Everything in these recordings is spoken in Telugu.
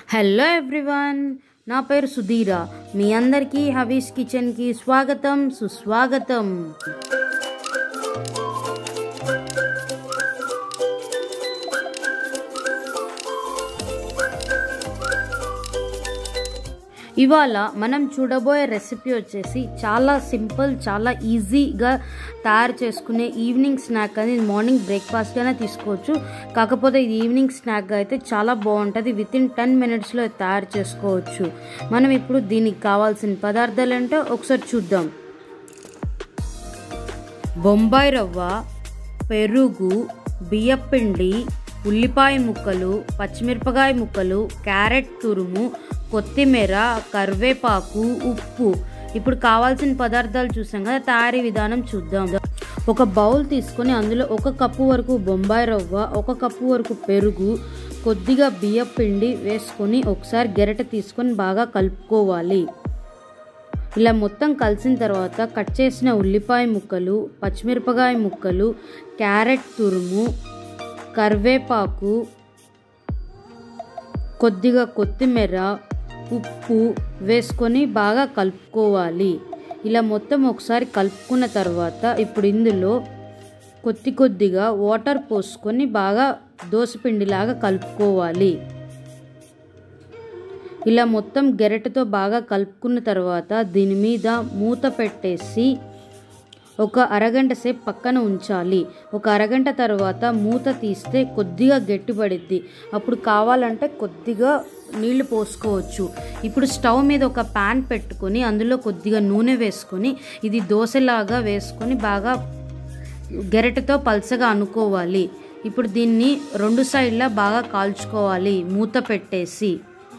హలో ఎవ్రీవన్, నా పేరు సుధీర. మీ అందరికీ హవీస్ కిచెన్కి స్వాగతం, సుస్వాగతం. ఇవాళ మనం చూడబోయే రెసిపీ వచ్చేసి చాలా సింపుల్, చాలా ఈజీగా తయారు చేసుకునే ఈవినింగ్ స్నాక్. అని మార్నింగ్ బ్రేక్ఫాస్ట్గానే తీసుకోవచ్చు, కాకపోతే ఇది ఈవినింగ్ స్నాక్గా అయితే చాలా బాగుంటుంది. వితిన్ 10 minutesలో తయారు చేసుకోవచ్చు. మనం ఇప్పుడు దీనికి కావాల్సిన పదార్థాలు ఏంటో ఒకసారి చూద్దాం. బొంబాయి రవ్వ, పెరుగు, బియ్యపిండి, ఉల్లిపాయ ముక్కలు, పచ్చిమిరపకాయ ముక్కలు, క్యారెట్ తురుము, కొత్తిమీర, కరివేపాకు, ఉప్పు. ఇప్పుడు కావాల్సిన పదార్థాలు చూసాం కదా, తయారీ విధానం చూద్దాం. ఒక బౌల్ తీసుకొని అందులో 1 కప్పు వరకు బొంబాయి రవ్వ, 1 కప్పు వరకు పెరుగు, కొద్దిగా బియ్యపిండి వేసుకొని ఒకసారి గెరట తీసుకొని బాగా కలుపుకోవాలి. ఇలా మొత్తం కలిసిన తర్వాత కట్ చేసిన ఉల్లిపాయ ముక్కలు, పచ్చిమిరపకాయ ముక్కలు, క్యారెట్ తురుము, కరివేపాకు, కొద్దిగా కొత్తిమీర, ఉప్పు వేసుకొని బాగా కలుపుకోవాలి. ఇలా మొత్తం ఒకసారి కలుపుకున్న తర్వాత ఇప్పుడు ఇందులో కొద్దిగా వాటర్ పోసుకొని బాగా దోసపిండిలాగా కలుపుకోవాలి. ఇలా మొత్తం గెరటతో బాగా కలుపుకున్న తర్వాత దీని మీద మూత పెట్టేసి ఒక అరగంట సేపు పక్కన ఉంచాలి. ఒక అరగంట తర్వాత మూత తీస్తే కొద్దిగా గట్టిపడిద్ది. అప్పుడు కావాలంటే కొద్దిగా నీళ్లు పోసుకోవచ్చు. ఇప్పుడు స్టవ్ మీద ఒక ప్యాన్ పెట్టుకొని అందులో కొద్దిగా నూనె వేసుకొని ఇది దోశలాగా వేసుకొని బాగా గెరటతో పల్చగా అనుకోవాలి. ఇప్పుడు దీన్ని 2 సైడ్లా బాగా కాల్చుకోవాలి మూత పెట్టేసి.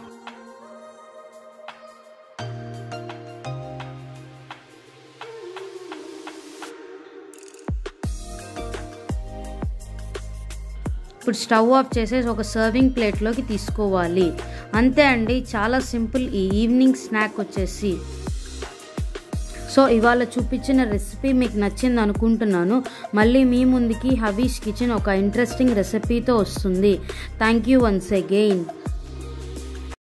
ఇప్పుడు స్టవ్ ఆఫ్ చేసేసి ఒక సర్వింగ్ ప్లేట్లోకి తీసుకోవాలి. అంతే అండి, చాలా సింపుల్ ఈ ఈవినింగ్ స్నాక్ వచ్చేసి. సో ఇవాళ చూపించిన రెసిపీ మీకు నచ్చింది అనుకుంటున్నాను. మళ్ళీ మీ ముందుకి హవీస్ కిచెన్ ఒక ఇంట్రెస్టింగ్ రెసిపీతో వస్తుంది. Thank you once again.